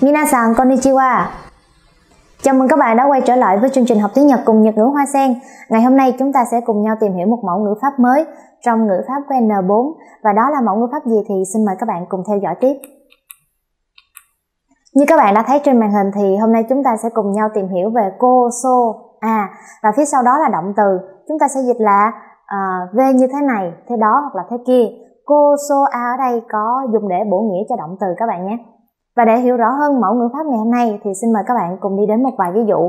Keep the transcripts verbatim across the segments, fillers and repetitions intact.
Minasan konnichiwa. Chào mừng các bạn đã quay trở lại với chương trình học tiếng Nhật cùng Nhật ngữ Hoa Sen. Ngày hôm nay chúng ta sẽ cùng nhau tìm hiểu một mẫu ngữ pháp mới trong ngữ pháp của N bốn. Và đó là mẫu ngữ pháp gì thì xin mời các bạn cùng theo dõi tiếp. Như các bạn đã thấy trên màn hình thì hôm nay chúng ta sẽ cùng nhau tìm hiểu về cô, so, a. Và phía sau đó là động từ. Chúng ta sẽ dịch là uh, về như thế này, thế đó hoặc là thế kia. Cô, so, a ở đây có dùng để bổ nghĩa cho động từ các bạn nhé. Và để hiểu rõ hơn mẫu ngữ pháp ngày hôm nay thì xin mời các bạn cùng đi đến một vài ví dụ.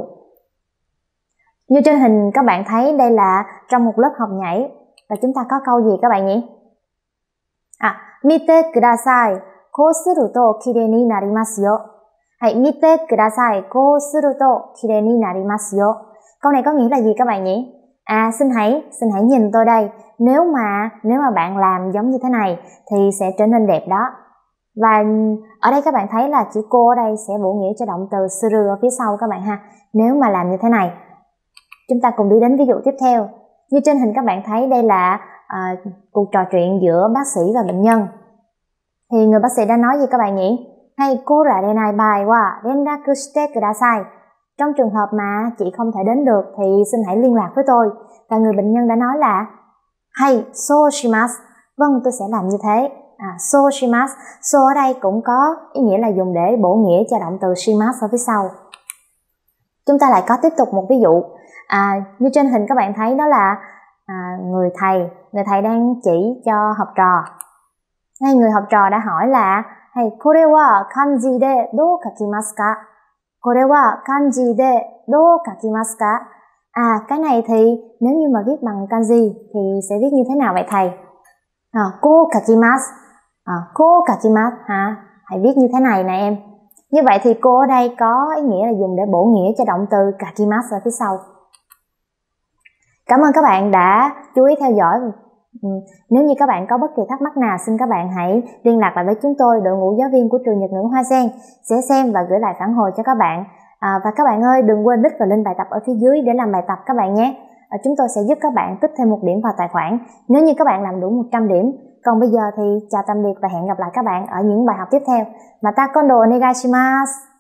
Như trên hình các bạn thấy đây là trong một lớp học nhảy. Và chúng ta có câu gì các bạn nhỉ? À, mite kudasai, kou suru to kirei ni narimasu yo. Hãy mite kudasai, kou suru to kirei ni narimasu yo. Câu này có nghĩa là gì các bạn nhỉ? À, xin hãy, xin hãy nhìn tôi đây. Nếu mà, nếu mà bạn làm giống như thế này thì sẽ trở nên đẹp đó. Và ở đây các bạn thấy là chữ cô ở đây sẽ bổ nghĩa cho động từ suru ở phía sau các bạn ha. Nếu mà làm như thế này. Chúng ta cùng đi đến ví dụ tiếp theo. Như trên hình các bạn thấy đây là à, cuộc trò chuyện giữa bác sĩ và bệnh nhân. Thì người bác sĩ đã nói gì các bạn nhỉ? Hay kora renai bai wa renraku shite kudasai. Trong trường hợp mà chị không thể đến được thì xin hãy liên lạc với tôi. Và người bệnh nhân đã nói là hay so shimasu. Vâng, tôi sẽ làm như thế. À, so shimasu. So ở đây cũng có ý nghĩa là dùng để bổ nghĩa cho động từ shimasu ở phía sau. Chúng ta lại có tiếp tục một ví dụ. À, như trên hình các bạn thấy đó là à, người thầy. Người thầy đang chỉ cho học trò. Ngay người học trò đã hỏi là hey, kore wa kanji de dou kakimasu ka? Kore wa kanji de dou kakimasu ka? À, cái này thì nếu như mà viết bằng kanji thì sẽ viết như thế nào vậy thầy? À, ko kakimasu. À, ko kakimasu hả? Hãy viết như thế này nè em. Như vậy thì cô ở đây có ý nghĩa là dùng để bổ nghĩa cho động từ kakimasu ở phía sau. Cảm ơn các bạn đã chú ý theo dõi. Nếu như các bạn có bất kỳ thắc mắc nào, xin các bạn hãy liên lạc lại với chúng tôi, đội ngũ giáo viên của trường Nhật ngữ Hoa Sen sẽ xem và gửi lại phản hồi cho các bạn. À, và các bạn ơi, đừng quên đích vào link bài tập ở phía dưới để làm bài tập các bạn nhé. À, chúng tôi sẽ giúp các bạn tích thêm một điểm vào tài khoản nếu như các bạn làm đủ một trăm điểm. Còn bây giờ thì chào tạm biệt và hẹn gặp lại các bạn ở những bài học tiếp theo. Mata kondo onegai shimasu.